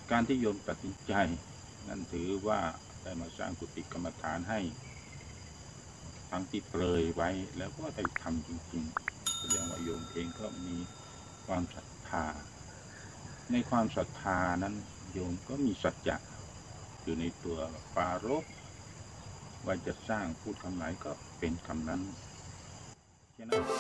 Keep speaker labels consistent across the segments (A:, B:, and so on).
A: การที่โยมตัดสินใจนั่นถือว่าได้มาสร้างกุฏิกรรมฐานให้ทั้งที่เปรยไว้แล้วก็ได้ทำจริงๆแสดงว่าโยมเองก็มีความศรัทธาในความศรัทธานั้นโยมก็มีสัจจะอยู่ในตัวปรารภว่าจะสร้างพูดคำไหนก็เป็นคำนั้นฉะนั้น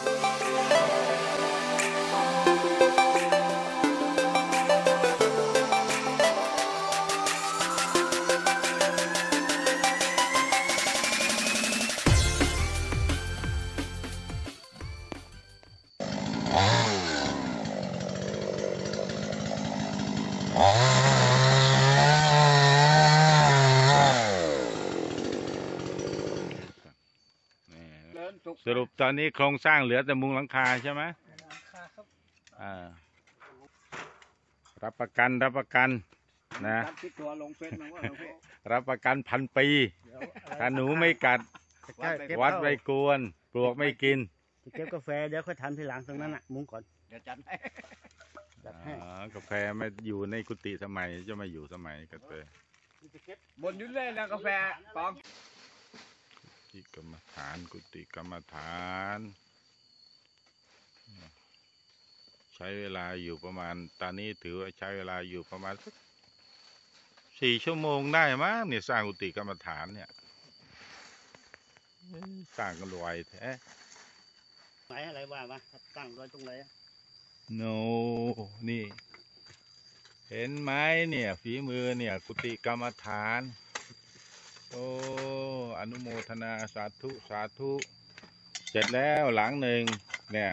A: สรุปตอนนี้โครงสร้างเหลือแต่มุงหลังคาใช่ไหมรับประกันนะรับประกัน1,000 ปีถ้าหนูไม่กัดวัดไม่กวนปลวกไม่กิน
B: เก็บกาแฟเดี๋ยวค่อยทำทีหลังตรงนั้นมุงก่อน
C: เดี๋ยวจัดให้
A: กาแฟไม่อยู่ในกุฏิสมัยจะมาอยู่สมัยกันเลย
C: บนยุ่นเลยนะกาแฟปอง
A: ที่กรรมฐานกุฏิกรรมฐาน ใช้เวลาอยู่ประมาณตอนนี้ถือว่าใช้เวลาอยู่ประมาณสัก4 ชั่วโมงได้มั้งเนี่ยสร้างกุฏิกรรมฐานเนี่ยสร้างกันไวแท้
B: ไหนอะไรว่ามาตั้งไว้ตรงไหน
A: โนนี่เห็นไหมเนี่ยฝีมือเนี่ยกุฏิกรรมฐานโอ้อนุโมทนาสาธุสาธุเสร็จแล้วหลังหนึ่งเนี่ย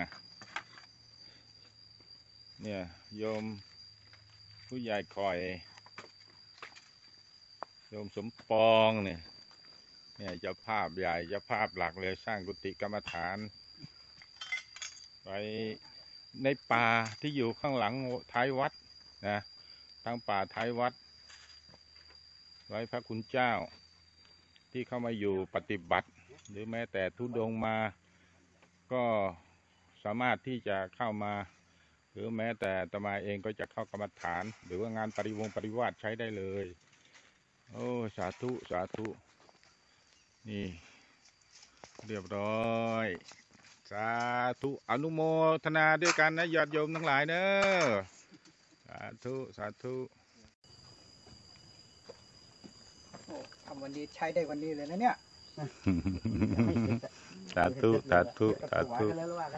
A: โยมผู้ใหญ่คอยโยมสมปองเนี่ยเจ้าภาพใหญ่เจ้าภาพหลักเลยสร้างกุฏิกรรมฐานไว้ในป่าที่อยู่ข้างหลังท้ายวัดนะทางป่าท้ายวัดไว้พระคุณเจ้าที่เข้ามาอยู่ปฏิบัติหรือแม้แต่ธุดงค์มาก็สามารถที่จะเข้ามาหรือแม้แต่อาตมาเองก็จะเข้ากรรมฐานหรือว่างานปริวาสใช้ได้เลยโอ้สาธุสาธุนี่เรียบร้อยสาธุอนุโมทนาด้วยกันนะญาติโยมทั้งหลายเนอะสาธุสาธุ
C: ทำวันนี้ใช้ได้วันนี้เลยนะเนี่ย
A: สาธุสาธุสาธุ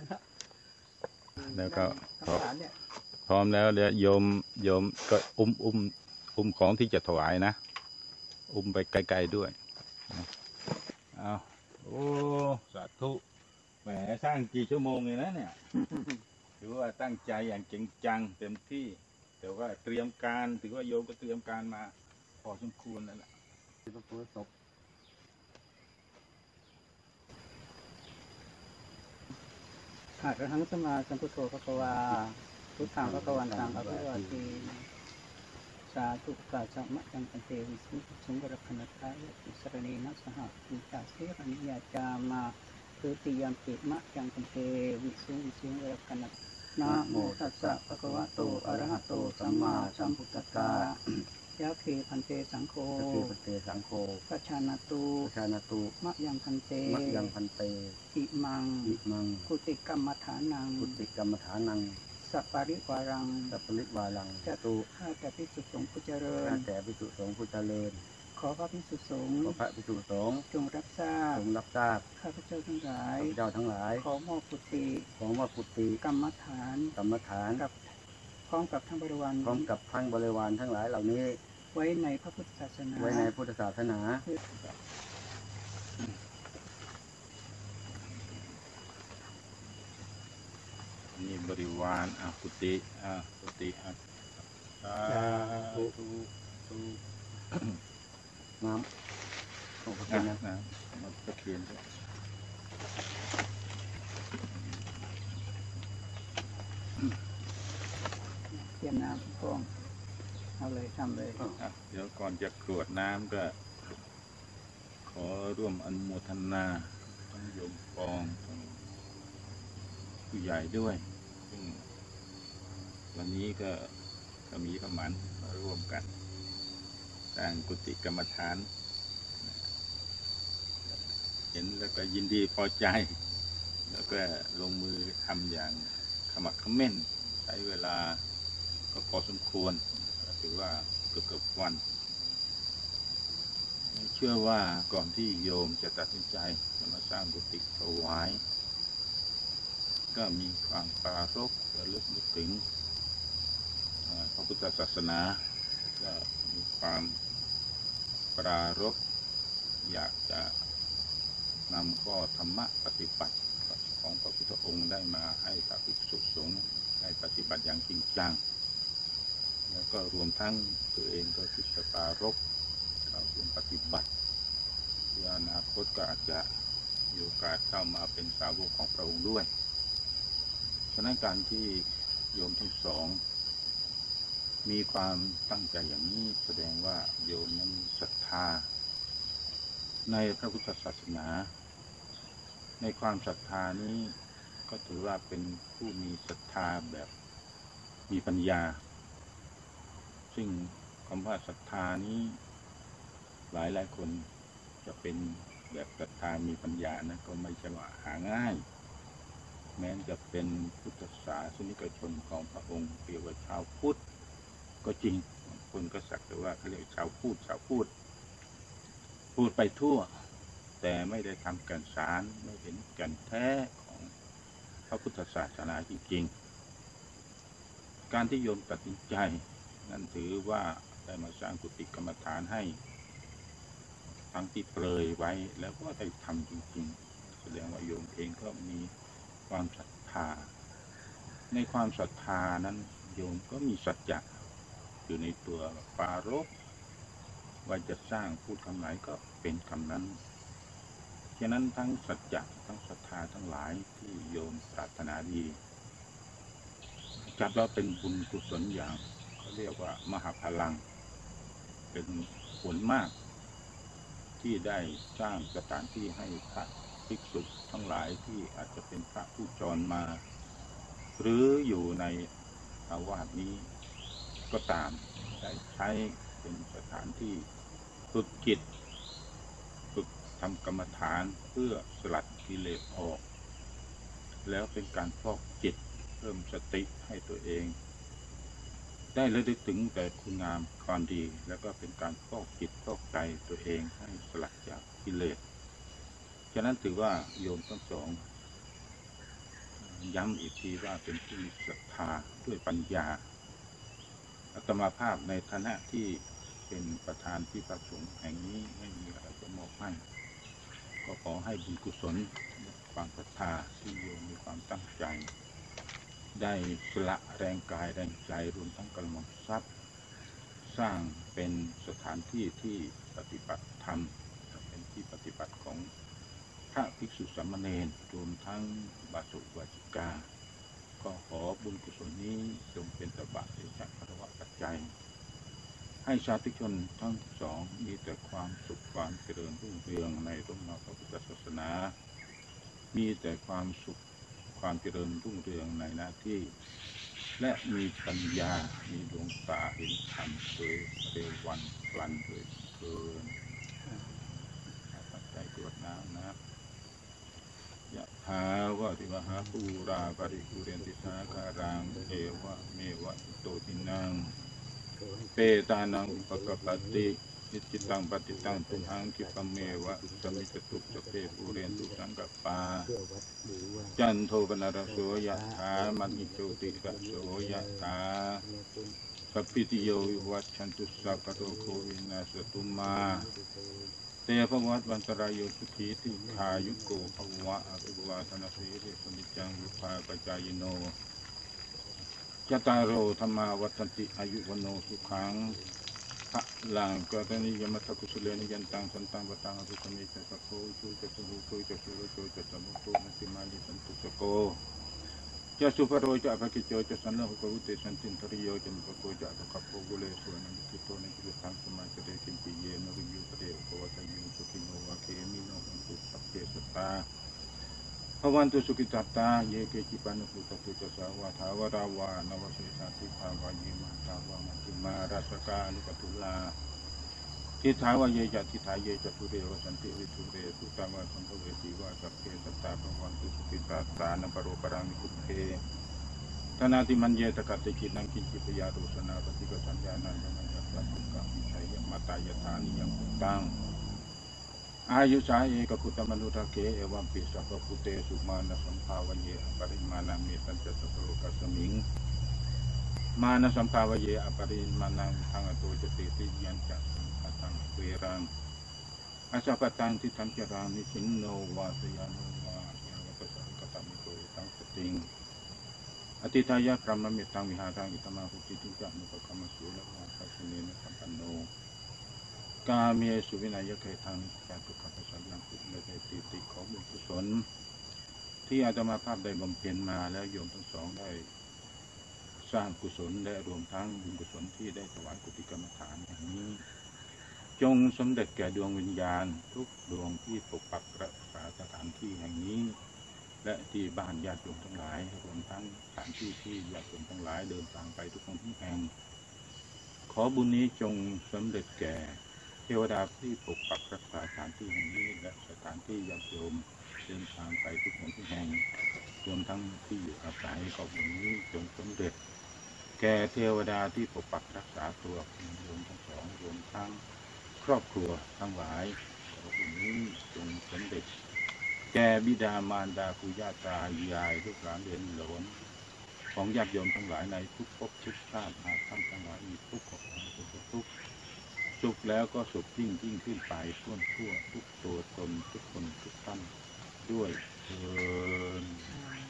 A: แล้วก็พร้อมแล้วเดี๋ยวโยมก็อุ้มของที่จะถวายนะไปไกลๆด้วยเอาโอ้สาธุแหมสร้างกี่ชั่วโมงเลยนะเนี่ยถือว่าตั้งใจอย่างจริงจังเต็มที่แต่ว่าเตรียมการถือว่าโยมก็เตรียมการมาพอสมควรแล้วล่ะ
C: หากระหังสมาสัมพุทโธภควาพุทธังภควันตังอภิวาทีสาธุกาจัมมะยังกันเทวิสุสุงกรคณทายติสรณีนัสหะปุจจาเสรณิยาจามาคือติยามปิมะยังกันเทวิสุกรคณทนะโมตัสสะภะคะวะโตอะระหะโตสัมมาสัมพุทธัสสะยะคีพันเตสังโฆกัจฉานาตุมะยังพันเตอิมังกุติกรรมฐานังสัปปะริวารังจตุข้าแต่ภิกษุสงฆ์ผู้เจริญขอพระภิกษุสงฆ์จงรับทราบข้าพเจ้าทั้งหลายขอมอบกุฏิกรรมฐานกับพร้อมกับทั้งบริวาร
B: ทั้งหลายเหล่านี้
C: ไว้ในพระพุทธศาสนา
A: นี่บริวารกุฏิ
B: น้ำ
A: ตะเคียน
C: เตรียมน้ำฟองเอาเลยทำเลย
A: เดี๋ยวก่อนจะกรวดน้ำก็ขอร่วมอนุโมทนาทั้งโยมปองทั้งผู้ใหญ่ด้วยซึ่งวันนี้ก็ก็มีประมาณมาร่วมกันสร้างกุฏิกรรมฐานเห็นแล้วก็ยินดีพอใจแล้วก็ลงมือทำอย่างขมักเขม้นใช้เวลาก็พอสมควรถือว่าเกือบวันเชื่อว่าก่อนที่โยมจะตัดสินใจจะมาสร้างกุฏิถวายก็มีความปรารภระลึกนึกถึงพระพุทธศาสนาก็มีความปรารภอยากจะนำข้อธรรมะปฏิบัติของพระพุทธองค์ได้มาให้พระภิกษุสงฆ์ได้ปฏิบัติอย่างจริงจังแล้วก็รวมทั้งตัวเองก็คิดจะปรารภเข้าถึงปฏิบัติที่อนาคตก็อาจจะมีโอกาสเข้ามาเป็นสาวกของพระองค์ด้วยฉะนั้นการที่โยมทั้งสองมีความตั้งใจอย่างนี้แสดงว่าโยมนั้นศรัทธาในพระพุทธศาสนาในความศรัทธานี้ก็ถือว่าเป็นผู้มีศรัทธาแบบมีปัญญาซึ่งคำว่าศรัทธานี้หลายคนจะเป็นแบบศรัทธามีปัญญานะก็ไม่ใช่ว่าหาง่ายแม้จะเป็นพุทธศาสนิกชนของพระองค์เรียกว่าชาวพุทธก็จริงคนก็สักแต่ว่าเขาเรียกชาวพูดไปทั่วแต่ไม่ได้ทำกันสารไม่เห็นกันแท้ของพระพุทธศาสนาจริงๆการที่โยมตัดสินใจนั่นถือว่าได้มาสร้างกุฏิกรรมฐานให้ทั้งที่เปรยไว้แล้วก็ได้ทำจริงๆแสดงว่าโยมเองก็มีความศรัทธาในความศรัทธานั้นโยมก็มีสัจจะอยู่ในตัวปรารภว่าจะสร้างพูดคำไหนก็เป็นคำนั้นฉะนั้นทั้งสัจจะทั้งศรัทธาทั้งหลายที่โยมปรารถนาดีจัดว่าเป็นบุญกุศลอย่างเขาเรียกว่ามหาพลังเป็นผลมากที่ได้สร้างสถานที่ให้พระภิกษุทั้งหลายที่อาจจะเป็นพระผู้จรมาหรืออยู่ในอาวาสนี้ก็ตามได้ใช้เป็นสถานที่ฝึกจิตฝึกทำกรรมฐานเพื่อสลัดกิเลสออกแล้วเป็นการฟอกจิตเพิ่มสติให้ตัวเองได้ระลึกถึงแต่คุณงามความดีแล้วก็เป็นการฟอกจิตฟอกใจตัวเองให้สลัดจากกิเลสฉะนั้นถือว่าโยมทั้งสองย้ำอีกทีว่าเป็นผู้มีศรัทธาด้วยปัญญาอาตมาภาพในฐานะที่เป็นประธานที่ประสงค์แห่งนี้ไม่มีอะไรจะมอบให้ก็ขอให้บุญกุศลความศรัทธาที่โยมมีความตั้งใจได้สละแรงกายแรงใจรวมทั้งกำลังทรัพย์สร้างเป็นสถานที่ที่ปฏิบัติธรรมเป็นที่ปฏิบัติของพระภิกษุสามเณรรวมทั้งบาสุวาจิกาก็ขอบุญกุศลนี้จงเป็นตบะเดชะพระวะปัจจัยให้สาธุชนทั้งสองมีแต่ความสุขความเจริญรุ่งเรืองในร่มเงาพระพุทธศาสนามีแต่ความสุขความเจริญรุ่งเรืองในหน้าที่และมีปัญญามีดวงตาเห็นธรรมโดยเร็ววันพลันโดยเกินปัจจัยกรวดน้ำนะยะถาวะติวหาปูราปริปุเรนติสาคารังเอวะเมวะอิโตทินังเปตานังอุปกปตินิจิตังปฏิตังตุหังคิปะเมวะสมิจตุสเพปุเรนตุสังกปาจันโทปนารโสยะถามณิโชติกะโสยะถาสัพพิติโยวิวัชชันตุสัพพะโรโควินาศตุมาเตภวัตวันตรายโยสุขีติขายุโกภวะอภิวาทนาสีริสมิจังวุภาปจายโนจตารโอธรรมาวัฏติอายุวโนสุขังพระลังกตนิยมัตตกุศเลนิยันตังสันตังปตังอภิสมิจสะโคจุจตุโคจตุโรโจจตมุตุมัติมาลิสันตุสโกจะสุภโรจะภกิโจจะสันเลหกวุติสันตินทริโยจะมุปโกจะภคัปโปกุเลสวนันติโตนิจุตังสมัยเสด็จกินปิเยนริยุปเดอุปวัตยุสุขิโนวะเคมิโนหันตุสัพเพสตาภวันตุสุขิตัตตาเยเกจิปันปุตตุจสาวาทาวราวานวเสสาทิภาวายิมาตาวามัติมาราสกาลุกตุลาทิฏฐาวะเยจะทิฏฐาเยจะทุเรวสันติวิทุเรสุตามะสัมภเวสีวาสัพเพสัตตาภวันตุสุขิตัตตานปโรปรังคุเพธนาติมันเยตกะติกินังกินจิปยาโรสนาปฏิกสัญญานันยัมยัตตะตุกะมิชัยยมาตายฐานิยังตังอายุสาเอกพุทธมนุทเกเอวัมปิสัพพุเตสุมาณสัมภาวเยปริมาณามิสัจจตโลกัสมิงมาณสัมภาวเยอปริมาณังทังอโตจติติยัญจักขัตังเวรังอาสัพตังทิทังจรานิสินโนวาสยานโนวายาวตสังกตมิโตตังสติงอติทายะพรหมมิตังวิหารังอิตมาหุติทุจานุปกรรมสุลวาสัสเนนะสัมปันโนกาเมสุวินัยเกทังนิจตุขัพสัญญังปุณเตติติของบุญกุศลที่อาตมาภาพได้บำเพ็ญมาแล้วโยมทั้งสองได้สร้างกุศลและรวมทั้งบุญกุศลที่ได้ถวายกุฏิกรรมฐานอย่างนี้จงสำเร็จแก่ดวงวิญญาณทุกดวงที่ปกปักรักษาสถานที่แห่งนี้และที่บ้านญาติโยมทั้งหลายรวมทั้งสถานที่ที่ญาติโยมทั้งหลายเดินทางไปทุกคนทุกแห่งขอบุญนี้จงสำเร็จแก่เทวดาที่ปกปักรักษาสถานที่แห่งนี้และสถานที่ญาติโยมเดินทางไปทุกคนทุกแห่งรวมทั้งที่อยู่อาศัยขอบุญนี้จงสำเร็จแก่เทวดาที่ปกปักรักษาตัวโยมทั้งสองรวมทั้งครอบครัวทั้งหลายขอบุญนี้จงสำเร็จแก่บิดามารดาปู่ย่าตายายลูกหลานเหลนหลนของญาติโยมทั้งหลายในทุกภพทุกชาติหากท่านทั้งหลายมีทุกข์ขอความทุกข์สุขแล้วก็สุขยิ่งขึ้นไปทั่วทุกตัวตนทุกคนทุกท่านด้วยเถิด